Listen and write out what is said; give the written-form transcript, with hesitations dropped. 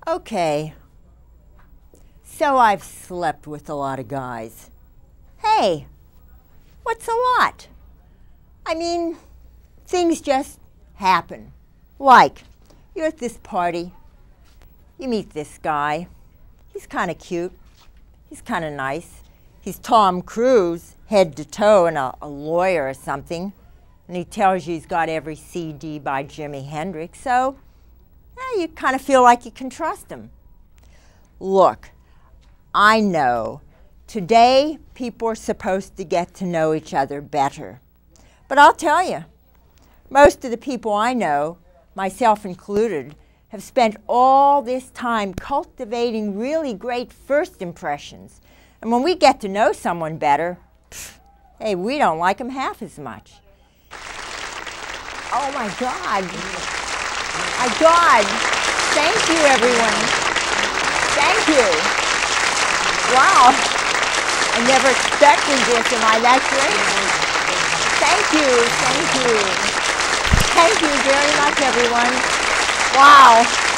Okay, so I've slept with a lot of guys. Hey, what's a lot? I mean, things just happen. Like, you're at this party, you meet this guy. He's kind of cute, he's kind of nice. He's Tom Cruise, head to toe, and a lawyer or something. And he tells you he's got every CD by Jimi Hendrix, so you kind of feel like you can trust him. Look, I know today people are supposed to get to know each other better. But I'll tell you, most of the people I know, myself included, have spent all this time cultivating really great first impressions. And when we get to know someone better, hey, we don't like them half as much. Oh my God. My God. Thank you, everyone. Thank you. Wow. I never expected this. Am I that great? Thank you. Thank you. Thank you very much, everyone. Wow.